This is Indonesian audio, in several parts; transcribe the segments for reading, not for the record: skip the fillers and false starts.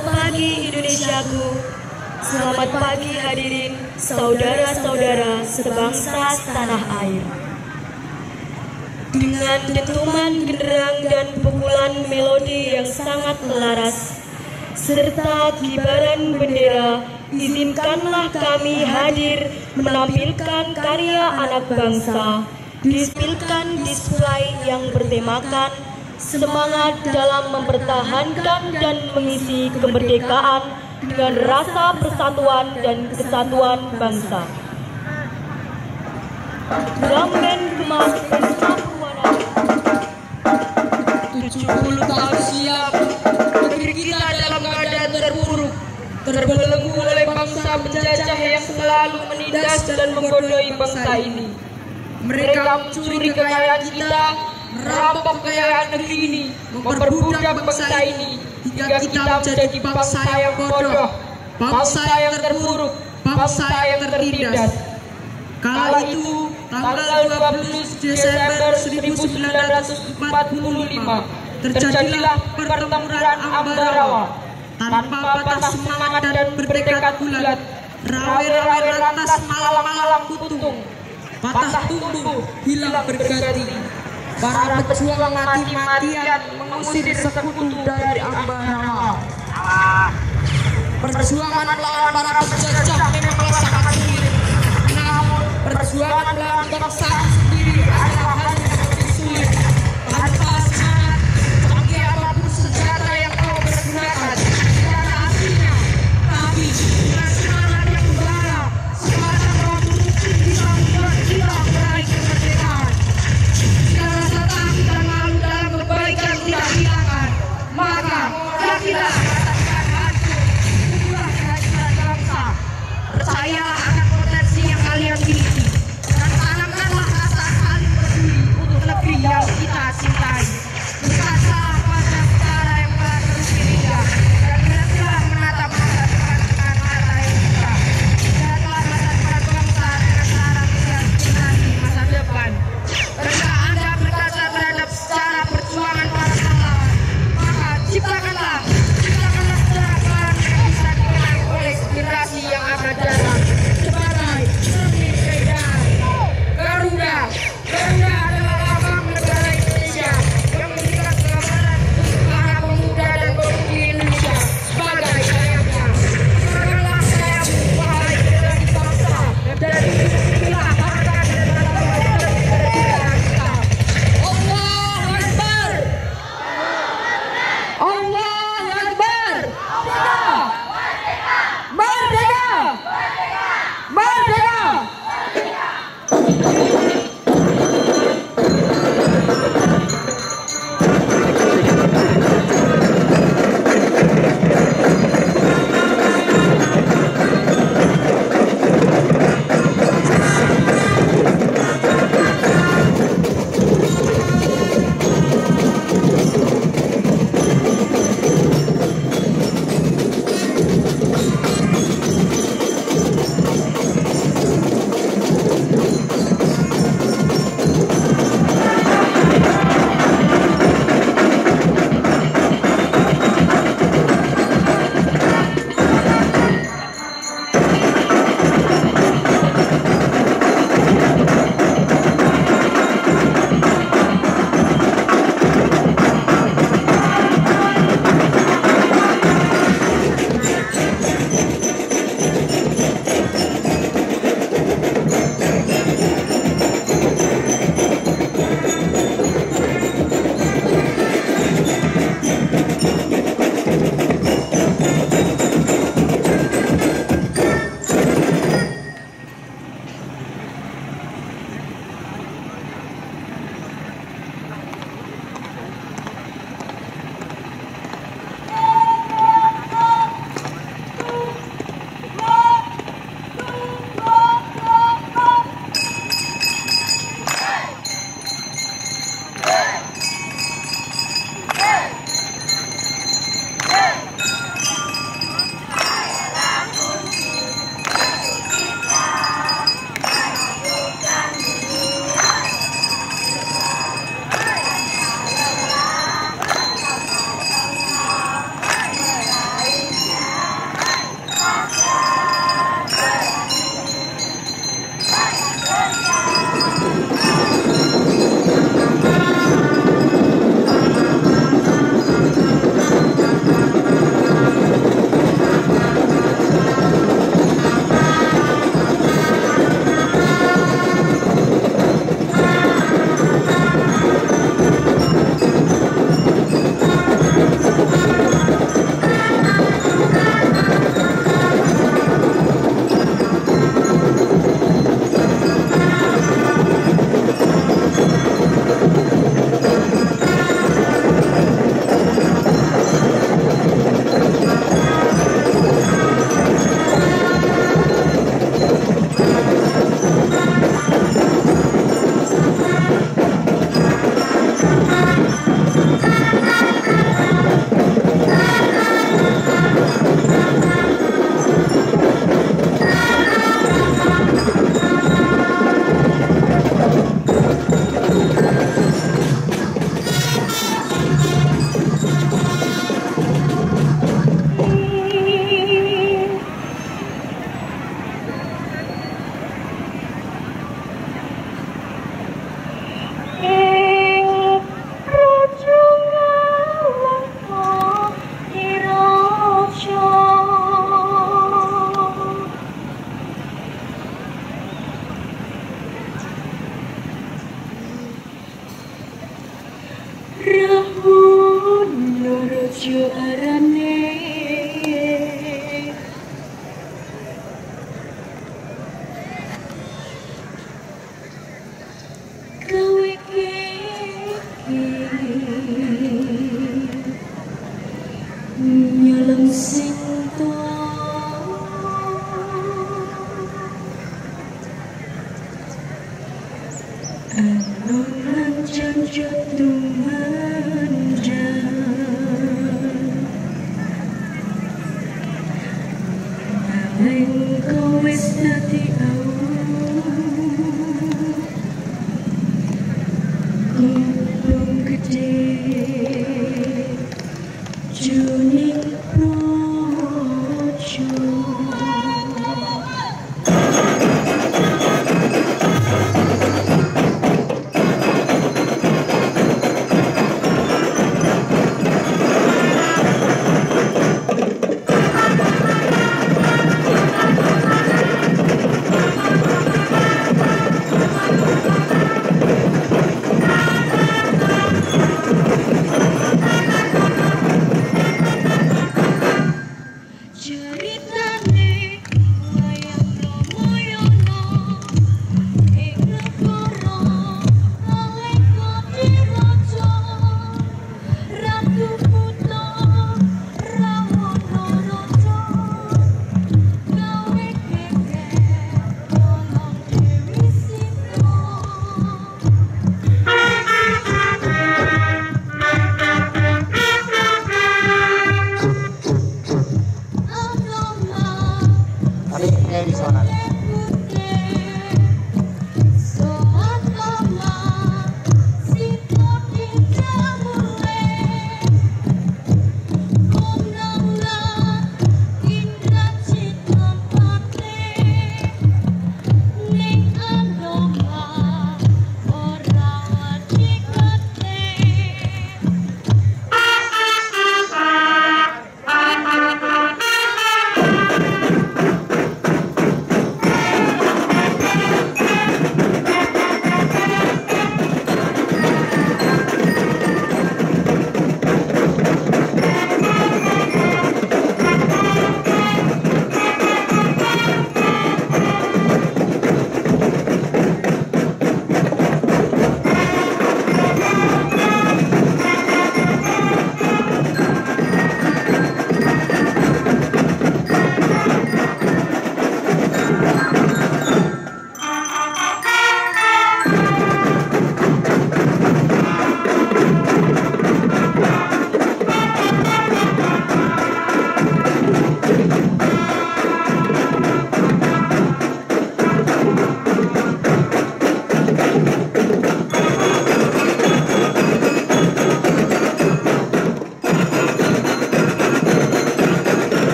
Selamat pagi Indonesiaku. Selamat pagi hadirin saudara-saudara sebangsa tanah air. Dengan dentuman genderang dan pukulan melodi yang sangat melaras serta kibaran bendera, izinkanlah kami hadir menampilkan karya anak bangsa, ditampilkan display yang bertemakan semangat dalam mempertahankan dan mengisi kemerdekaan dengan rasa persatuan dan kesatuan bangsa. Drum band Gemas Pesta Perwana 70 tahun silam, negeri kita dalam keadaan terpuruk, terbelenggu oleh bangsa penjajah yang selalu menindas dan menggodoi bangsa ini. Mereka mencuri kekayaan kita, merampok kekayaan negeri ini, memperbudak bangsa ini, hingga kita menjadi bangsa yang bodoh, bangsa yang terpuruk, bangsa yang tertindas. Kala itu, tanggal 12 Desember 1945, terjadilah pertempuran Ambarawa. Tanpa patah semangat dan bertekad bulat, rawe-rawe lantas malam-malam putung, patah tumbuh, hilang berganti. Para pejuang mati-matian mengusir sekutu dari Ambarawa. Perjuangan melawan para penjajah memang sangat sulit. Namun perjuangan melawan bangsa sendiri adalah hal yang lebih sulit. Tanpa semangat, canggih apapun senjata yang kau pergunakan, tidak ada artinya. Tapi dengan semangat yang membara, semangat kau mungkin bisa membuat kita meraih kemerdekaan. Jika rasa takut dan malu dalam kebaikan tidak hilangkan, maka yakinlah katakan hancur, itulah kehancuran bangsa. Percayalah akan potensi yang kalian miliki, dan tanamkanlah rasa saling peduli untuk negeri yang kita cintai. Berkacalah pada utara yang telah terus dirinya, dan berhentilah menatap masa depan dengan mata yang buta. Lihatlah masa depan bangsa dengan cara melihat generasi masa depan. Ketika Anda berkaca terhadap sejarah perjuangan para pahlawan, maka ciptakanlah sejarah baru yang bisa dikenang oleh generasi yang akan datang sebagai seni keindahan. Garuda adalah lambang negara Indonesia yang memberikan gambaran untuk para pemuda dan pemudi Indonesia sebagai sayapnya. Serahkanlah sayapmu, wahai generasi bangsa, dan inilah harkat dan martabat kemerdekaan kita. Allahu Akbar! Allahu Akbar! Merdeka! Merdeka! Sinto Anongan janjut tumanja Naleng kau wis dadi au Kumpung gede Juning projo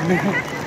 Amin.